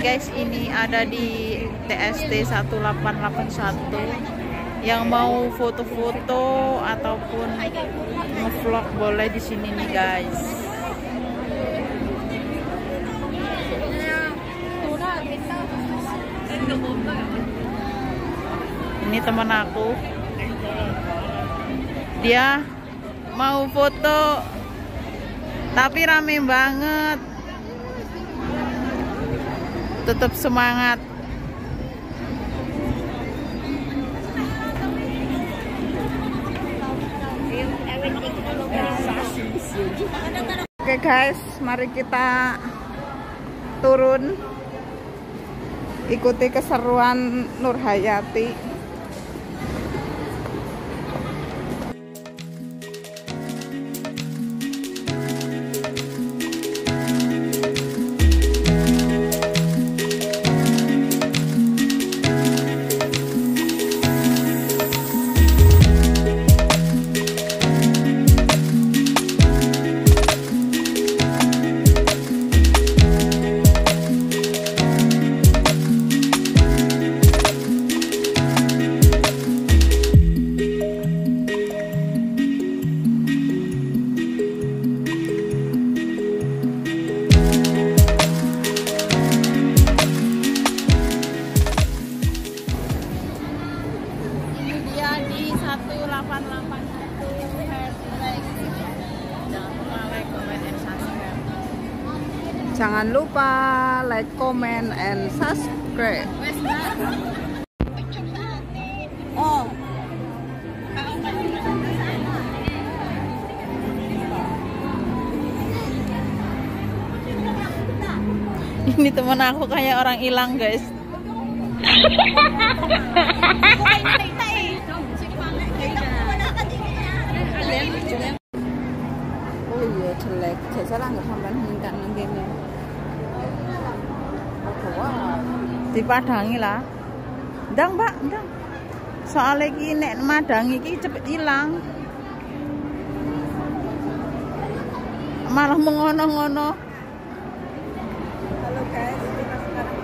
guys, ini ada di TST 1881. Yang mau foto-foto ataupun ngevlog boleh di sini nih guys. Ini teman aku, dia mau foto tapi rame banget. Tetap semangat. Oke guys, mari kita turun ikuti keseruan Nur Hayati. Jangan lupa like, comment, and subscribe. Oh. Ini teman aku kayak orang hilang guys. Oh iya, jelek. Saya nggak sampai minta nanggenya. Dipadangi lah. Ndang, Mbak, ndang. Soalnya iki nek madangi iki cepet hilang. Malah mengono-ngono. Halo guys, kita sekarang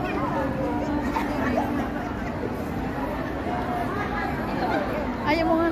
ayo mau